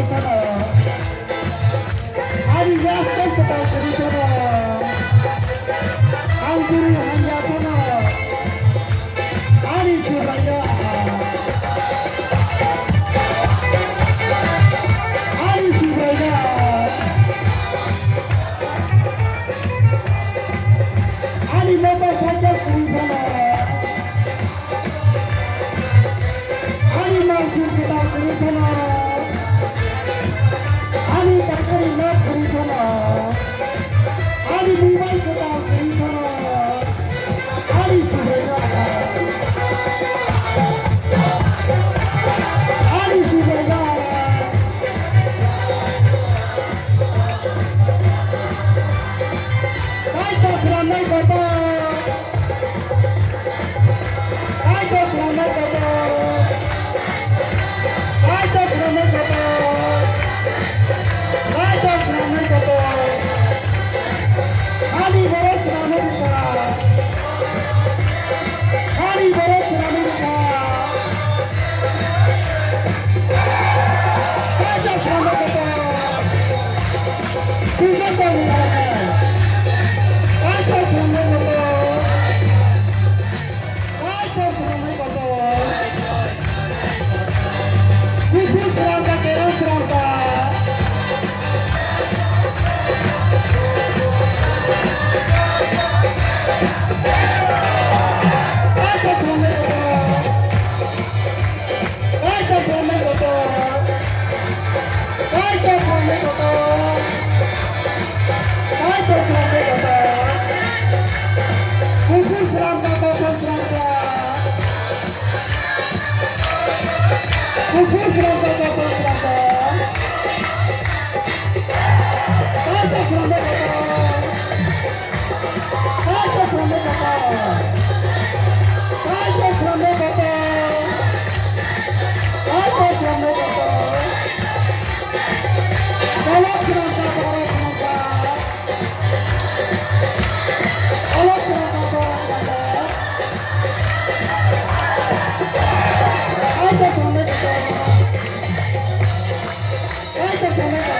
sana. Hari jaskan kita kiri sana. Angkuri hanya sana. Hari suraya. Hari suraya. Hari lomba saja kiri sana. Hari mangkuk kita kiri sana. Hari terkari nak kiri sana. Hari mobile kita kiri sana. Hari suraya. Hari suraya. Kita seramai kata. Kita seramai kata. Kita seramai kata. Kita seramai kata. Hari beres seramai kata. Hari beres seramai kata. Kita seramai kata. Kita seramai kata. Kita seramai kata. Kita seramai kata. Kupu serangga kera serangga. Kita seramai kata. Kita seramai kata. Kita seramai kata. Kita seramai kata. Kupu serangga kata serangga. Kupu serangga kata serangga. Kita seramai kata. Kita seramai kata. Kita seramai kata. Kita seramai kata. Tolong serangga para serangga. Tolong serangga para serangga. Kita seramai kata. Kita seramai kata.